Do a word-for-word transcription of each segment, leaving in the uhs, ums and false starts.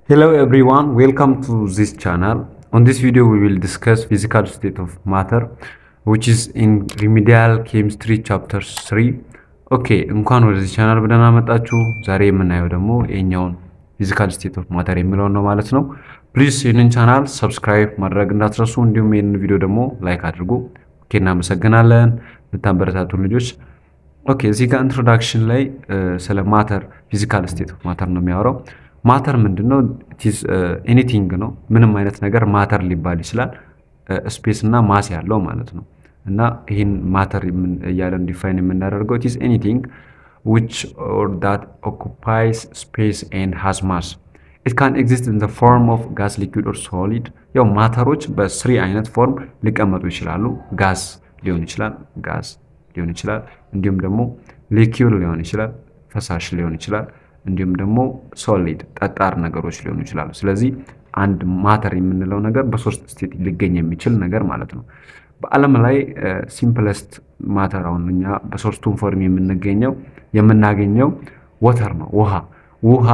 Hello everyone, welcome to this channel. On this video we will discuss physical state of matter which is in remedial chemistry chapter three. Okay, እንኳን ወደዚህ ቻናል በደህና መጣችሁ። ዛሬ የምናየው ደግሞ የኛውን physical state of matter የሚለው ነው ማለት ነው። Please ይህንን ቻናል subscribe ማድረግ እንዳትረሱ፣ እንዲሁም ይህንን ቪዲዮ ደግሞ ላይክ አድርጉ። ኦኬ፣ እናመሰግናለን የምታበረታቱን ልጆች። ኦኬ፣ እዚህ ጋር ኢንትሮዳክሽን ላይ ስለ ማተር physical state of matter ነው የሚያወራው። ማተር ምንድነው? it is uh, anything ነው። ምንም አይነት ነገር ማተር ሊባል ይችላል። ስፔስ እና ማስ ያለው ማለት ነው። እና ይሄን ማተር ያለን ዲፋይን የምናደርገው it is anything which or that occupies space and has mass. It can exist in the form of gas, liquid or solid. ያው ማተሮች በስሪ አይነት ፎርም ሊቀመጡ ይችላሉ። ጋስ ሊሆን ይችላል፣ ጋስ ሊሆን ይችላል፣ እንዲሁም ደግሞ ሊኩዊድ ሊሆን ይችላል፣ ፈሳሽ ሊሆን ይችላል፣ እንዲሁም ደግሞ ሶሊድ ጠጣር ነገሮች ሊሆኑ ይችላሉ። ስለዚህ አንድ ማተር የምንለው ነገር በሶስት ስቴት ሊገኝ የሚችል ነገር ማለት ነው። በአለም ላይ ሲምፕለስት ማተር አሁንኛ በሶስቱም ፎርም የምንገኘው የምናገኘው ዋተር ነው። ውሃ ውሃ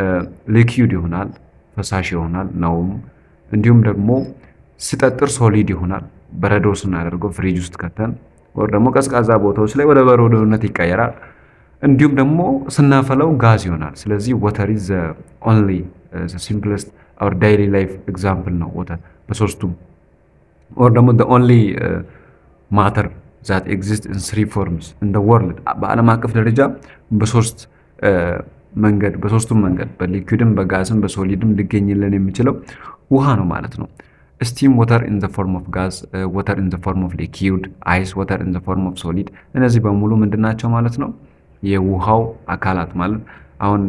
ሊኩዊድ ይሆናል፣ ፈሳሽ ይሆናል ነው። እንዲሁም ደግሞ ሲጠጥር ሶሊድ ይሆናል። በረዶ ስናደርገው ፍሪጅ ውስጥ ከተን ወር ደግሞ ቀዝቃዛ ቦታዎች ላይ ወደ በረዶነት ይቀየራል። እንዲሁም ደግሞ ስናፈለው ጋዝ ይሆናል። ስለዚህ water is the only uh, the simplest our daily life example ነው water በሶስቱም or ደግሞ the only uh, matter that exists in three forms in the world በአለም አቀፍ ደረጃ በሶስት መንገድ በሶስቱም መንገድ በሊኩዊድም በጋዝም በሶሊድም ሊገኝልን የሚችለው ውሃ ነው ማለት ነው። steam water in the form of gas, uh, water in the form of liquid, ice water in the form of solid እነዚህ በሙሉ ምንድናቸው ማለት ነው? የውሃው አካላት ማለት አሁን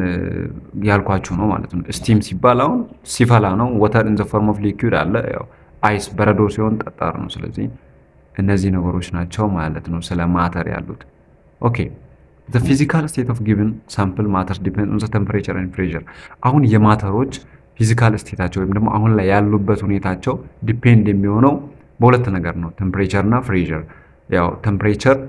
ያልኳችሁ ነው ማለት ነው። ስቲም ሲባል አሁን ሲፈላ ነው። water in the form of liquid አለ፣ ያው አይስ በረዶ ሲሆን ጠጣር ነው። ስለዚህ እነዚህ ነገሮች ናቸው ማለት ነው ስለ ማተር ያሉት። ኦኬ the physical state of given sample matters depends on the temperature and pressure. አሁን የማተሮች ፊዚካል ስቴታቸው ወይም ደግሞ አሁን ላይ ያሉበት ሁኔታቸው ዲፔንድ የሚሆነው በሁለት ነገር ነው፣ ቴምፕሬቸር እና ፕሬሸር። ያው ቴምፕሬቸር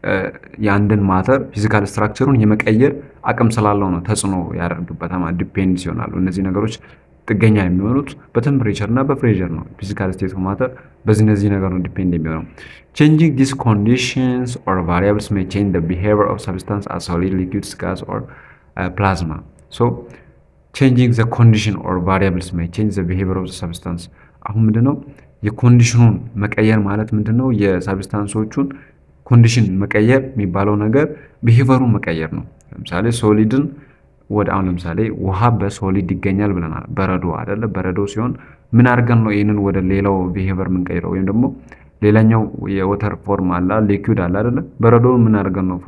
ያንድን ማተር ፊዚካል ስትራክቸሩን የመቀየር አቅም ስላለው ነው ተጽዕኖ ያደርግበታል ማለት ዲፔንድ ይሆናሉ። እነዚህ ነገሮች ጥገኛ የሚሆኑት በቴምፕሬቸር እና በፕሬሸር ነው። ፊዚካል ስቴት ኦፍ ማተር በዚህ እነዚህ ነገር ነው ዲፔንድ የሚሆነው። changing these conditions or variables may change the behavior of substance as solid, liquid, gas or uh, plasma. So changing the condition or variables may change the behavior of the substance. አሁን ምንድነው የኮንዲሽኑን መቀየር ማለት ምንድነው? የሳብስታንሶቹን ኮንዲሽን መቀየር የሚባለው ነገር ቢሄቨሩን መቀየር ነው። ለምሳሌ ሶሊድን ወደ አሁን ለምሳሌ ውሃ በሶሊድ ይገኛል ብለናል። በረዶ አይደለ? በረዶ ሲሆን ምን አድርገን ነው ይሄንን ወደ ሌላው ቢሄቨር ምን ቀይረው? ወይም ደግሞ ሌላኛው የዋተር ፎርም አለ ሊኩዊድ አለ አይደለ? በረዶውን ምን አድርገን ነው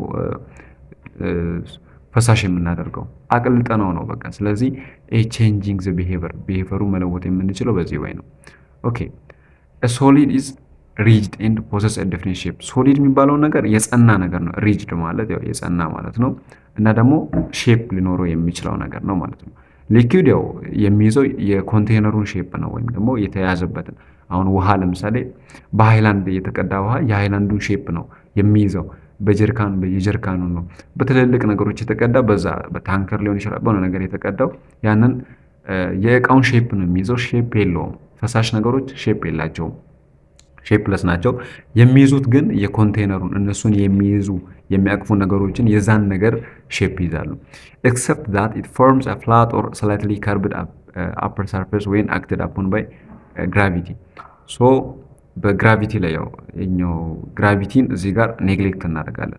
ፈሳሽ የምናደርገው? አቅልጠነው ነው በቃ። ስለዚህ ኤ ቼንጂንግ ዘ ቢሄቨር ቢሄቨሩ መለወጥ የምንችለው በዚህ ወይ ነው። ኦኬ a solid is rigid and possess a definite shape. solid የሚባለው ነገር የጸና ነገር ነው። rigid ማለት ያው የጸና ማለት ነው እና ደግሞ ሼፕ ሊኖረው የሚችለው ነገር ነው ማለት ነው። liquid ያው የሚይዘው የኮንቴነሩን ሼፕ ነው ወይም ደግሞ የተያዘበትን። አሁን ውሃ ለምሳሌ በሃይላንድ የተቀዳ ውሃ የሃይላንዱን ሼፕ ነው የሚይዘው። በጀርካን በየጀርካኑ ነው በትልልቅ ነገሮች የተቀዳ በዛ በታንከር ሊሆን ይችላል በሆነ ነገር የተቀዳው ያንን የእቃውን ሼፕ ነው የሚይዘው። ሼፕ የለውም። ፈሳሽ ነገሮች ሼፕ የላቸውም፣ ሼፕለስ ናቸው። የሚይዙት ግን የኮንቴነሩን እነሱን የሚይዙ የሚያቅፉ ነገሮችን የዛን ነገር ሼፕ ይዛሉ። except that it forms a flat or slightly curved upper surface when acted upon by uh, gravity. so በግራቪቲ ላይ ያው እኛው ግራቪቲን እዚህ ጋር ኔግሌክት እናደርጋለን።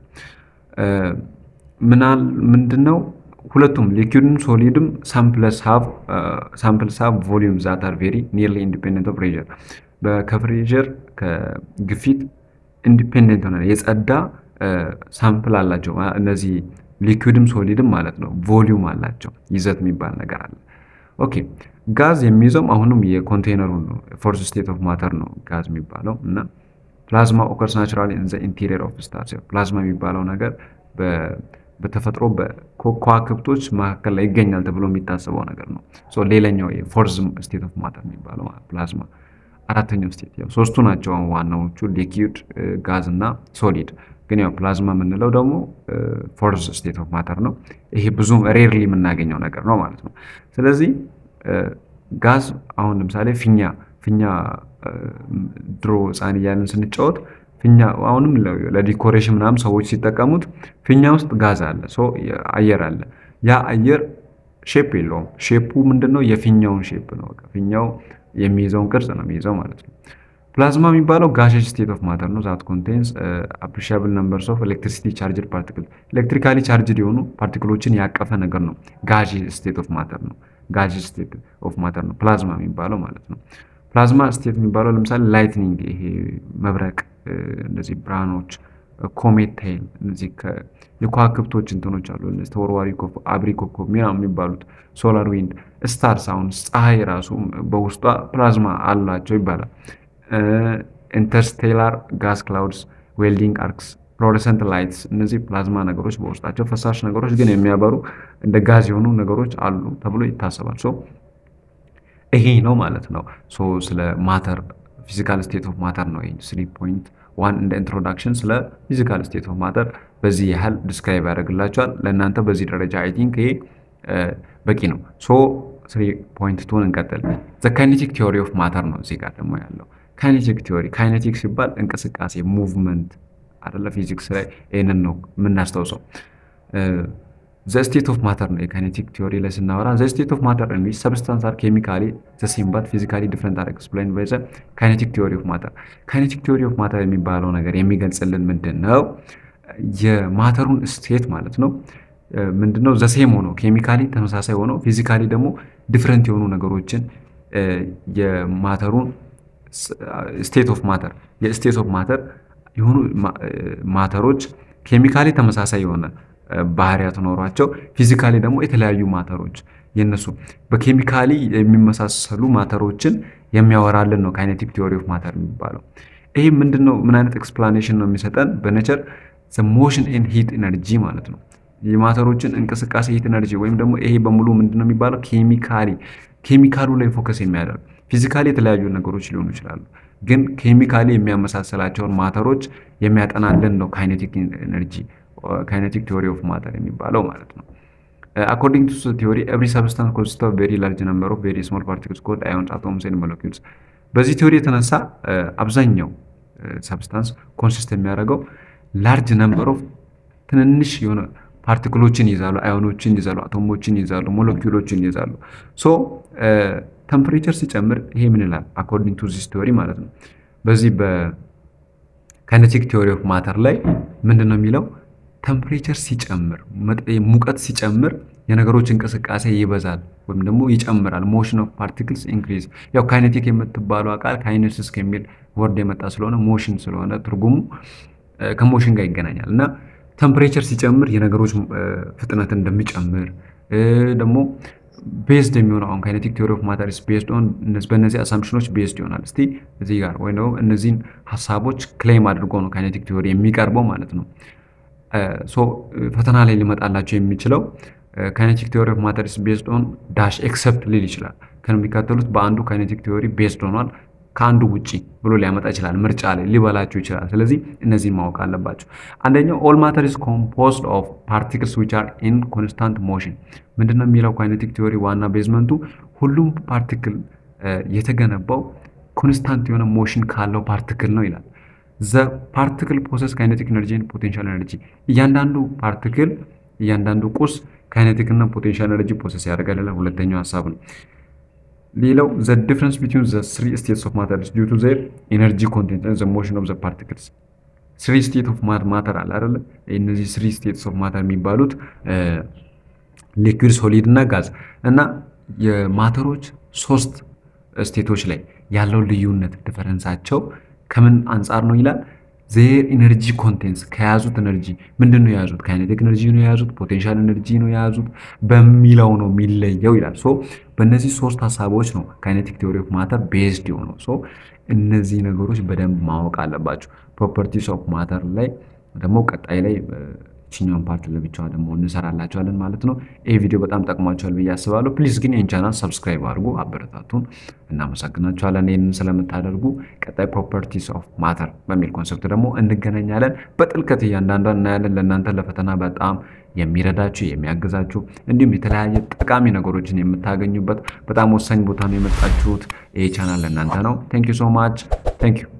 ምናል ምንድነው ሁለቱም ሊኩዊድም ሶሊድም samples have uh, samples have volumes that are very nearly independent of pressure. በከፕሬሸር ከግፊት ኢንዲፔንደንት ሆነ የጸዳ ሳምፕል አላቸው እነዚህ ሊኩዊድም ሶሊድም ማለት ነው። ቮሊዩም አላቸው፣ ይዘት የሚባል ነገር አለ። ኦኬ ጋዝ የሚይዘው አሁንም የኮንቴነሩን ነው። ፎርስ ስቴት ኦፍ ማተር ነው ጋዝ የሚባለው እና ፕላዝማ occurs naturally in the interior of stars. ፕላዝማ የሚባለው ነገር በተፈጥሮ በከዋክብቶች መካከል ላይ ይገኛል ተብሎ የሚታሰበው ነገር ነው። ሶ ሌላኛው የፎርስ ስቴት ኦፍ ማተር የሚባለው ፕላዝማ አራተኛው ስቴት ያው ሶስቱ ናቸው ዋናዎቹ ሊኩዊድ ጋዝ እና ሶሊድ። ግን ያው ፕላዝማ የምንለው ደግሞ ፎርስ ስቴት ኦፍ ማተር ነው። ይሄ ብዙ ሬርሊ የምናገኘው ነገር ነው ማለት ነው። ስለዚህ ጋዝ አሁን ለምሳሌ ፊኛ ፊኛ ድሮ ህፃን እያልን ስንጫወት ፊኛ አሁንም ለዲኮሬሽን ምናምን ሰዎች ሲጠቀሙት ፊኛ ውስጥ ጋዝ አለ ሶ አየር አለ ያ አየር ሼፕ የለውም ሼፑ ምንድነው የፊኛውን ሼፕ ነው በቃ ፊኛው የሚይዘውን ቅርጽ ነው የሚይዘው ማለት ነው ፕላዝማ የሚባለው gaseous state of matter ነው that contains uh, appreciable numbers of electricity charged particles electrically charged የሆኑ ፓርቲክሎችን ያቀፈ ነገር ነው gaseous state of matter ነው gaseous state of matter ነው ፕላዝማ የሚባለው ማለት ነው ፕላዝማ ስቴት የሚባለው ለምሳሌ ላይትኒንግ ይሄ መብረቅ እንደዚህ ብርሃኖች ኮሜት ቴል እነዚህ የከዋክብቶች እንትኖች አሉ እነዚህ ተወርዋሪ ኮከብ አብሪ ኮከብ ምናምን የሚባሉት ሶላር ዊንድ ስታርስ አሁን ፀሐይ ራሱ በውስጧ ፕላዝማ አላቸው ይባላል ኢንተርስቴላር ጋስ ክላውድስ ዌልዲንግ አርክስ ፍሎረሰንት ላይትስ እነዚህ ፕላዝማ ነገሮች በውስጣቸው ፈሳሽ ነገሮች ግን የሚያበሩ እንደ ጋዝ የሆኑ ነገሮች አሉ ተብሎ ይታሰባል ሶ ይሄ ነው ማለት ነው ሶ ስለ ማተር ፊዚካል ስቴት ኦፍ ማተር ነው ይሄ three point one እንደ ኢንትሮዳክሽን ስለ ፊዚካል ስቴት ኦፍ ማተር በዚህ ያህል ዲስክራይብ ያደርግላችኋል ለእናንተ በዚህ ደረጃ አይ ቲንክ ይሄ በቂ ነው ሶ three point two እንቀጥል the kinetic theory of matter ነው እዚህ ጋር ደግሞ ያለው kinetic theory kinetic ሲባል እንቅስቃሴ ሙቭመንት አይደለ ፊዚክስ ላይ ይሄንን ነው የምናስተውሰው the state of matter ነው kinetic theory ላይ ስናወራ the state of matter in which substance are chemically the same but physically different are explained by the kinetic theory of matter kinetic theory of matter የሚባለው ነገር የሚገልጽልን ምንድነው የማተሩን ስቴት ማለት ነው ምንድነው the same ሆኖ chemically ተመሳሳይ ሆኖ physically ደግሞ different የሆኑ ነገሮችን የማተሩን state of matter የstate of matter የሆኑ ማተሮች ኬሚካሊ ተመሳሳይ የሆነ ባህሪያት ኖሯቸው ፊዚካሊ ደግሞ የተለያዩ ማተሮች የነሱ በኬሚካሊ የሚመሳሰሉ ማተሮችን የሚያወራልን ነው kinetic theory of matter የሚባለው ይሄ ምንድነው ምን አይነት ኤክስፕላኔሽን ነው የሚሰጠን በኔቸር the motion and heat energy ማለት ነው የማተሮችን እንቅስቃሴ heat energy ወይም ደግሞ ይሄ በሙሉ ምንድነው የሚባለው ኬሚካሊ ኬሚካሉ ላይ ፎከስ የሚያደርግ ፊዚካሊ የተለያዩ ነገሮች ሊሆኑ ይችላሉ ግን ኬሚካሊ የሚያመሳሰላቸውን ማተሮች የሚያጠናልን ነው kinetic energy kinetic theory of matter የሚባለው ማለት ነው according to the theory every substance consists of very large number of very small particles called ions atoms and molecules በዚህ ቲዮሪ የተነሳ አብዛኛው substance consist የሚያደርገው large number of ትንንሽ የሆነ ፓርቲክሎችን ይዛሉ አዮኖችን ይዛሉ አቶሞችን ይዛሉ ሞለኪውሎችን ይዛሉ ሶ ቴምፕሬቸር ሲጨምር ይሄ ምን ይላል according to this theory ማለት ነው በዚህ በ kinetic theory of matter ላይ ምንድነው የሚለው ቴምፕሬቸር ሲጨምር ሙቀት ሲጨምር የነገሮች እንቅስቃሴ ይበዛል ወይም ደግሞ ይጨምራል motion of particles increase ያው kinetic የምትባለው አቃል kinesis ከሚል ወርድ የመጣ ስለሆነ motion ስለሆነ ትርጉሙ ከሞሽን ጋር ይገናኛል እና ቴምፕሬቸር ሲጨምር የነገሮች ፍጥነት እንደሚጨምር ደግሞ based የሚሆነው on kinetic theory of matter is based on በእነዚህ assumptions based ይሆናል እስቲ እዚህ ጋር ወይ ነው እነዚህን ሐሳቦች ክሌም አድርጎ ነው kinetic theory የሚቀርበው ማለት ነው ሶ ፈተና ላይ ሊመጣላችሁ የሚችለው kinetic theory of matter is based on dash except ሊል ይችላል ከሚከተሉት በአንዱ kinetic theory based ሆኗል ካንዱ ውጪ ብሎ ሊያመጣ ይችላል ምርጫ ላይ ሊበላችሁ ይችላል ስለዚህ እነዚህን ማወቅ አለባችሁ አንደኛው all matter is composed of particles which are in constant motion ምንድነው የሚለው kinetic theory ዋና ቤዝመንቱ ሁሉም ፓርቲክል የተገነባው ኮንስታንት የሆነ ሞሽን ካለው ፓርቲክል ነው ይላል the particle possess kinetic energy and potential energy እያንዳንዱ ፓርቲክል እያንዳንዱ ቁስ kinetic እና potential energy possess ያደርጋል ይላል ሁለተኛው ሐሳብ ነው ሌላው the difference between the three states of matter is due to their energy content and the motion of the particles three states of matter አለ አይደል እነዚህ three states of matter የሚባሉት liquid solid እና ጋዝ እና የማተሮች ሶስት ስቴቶች ላይ ያለው ልዩነት ዲፈረንሳቸው ከምን አንፃር ነው ይላል their energy contents ከያዙት ኤነርጂ ምንድነው ያዙት kinetic energy ነው ያዙት potential energy ነው ያዙት በሚለው ነው የሚለየው ይላል ሶ በእነዚህ ሶስት ሐሳቦች ነው kinetic theory of matter based የሆነው ሶ እነዚህ ነገሮች በደንብ ማወቅ አለባችሁ properties of matter ላይ ደግሞ ቀጣይ ላይ ቺኛውን ፓርት ለብቻው ደግሞ እንሰራላችኋለን ማለት ነው ይሄ ቪዲዮ በጣም ጠቅሟችኋል ብዬ አስባለሁ ፕሊዝ ግን ይሄን ቻናል ሰብስክራይብ አድርጉ አበረታቱን እናመሰግናችኋለን ይሄን ስለምታደርጉ ቀጣይ properties of matter በሚል ኮንሰፕት ደግሞ እንገናኛለን በጥልቀት እያንዳንዷን እናያለን ለእናንተ ለፈተና በጣም የሚረዳችሁ የሚያግዛችሁ እንዲሁም የተለያየ ጠቃሚ ነገሮችን የምታገኙበት በጣም ወሳኝ ቦታ ነው የመጣችሁት። ይሄ ቻናል ለእናንተ ነው። Thank you so much. Thank you.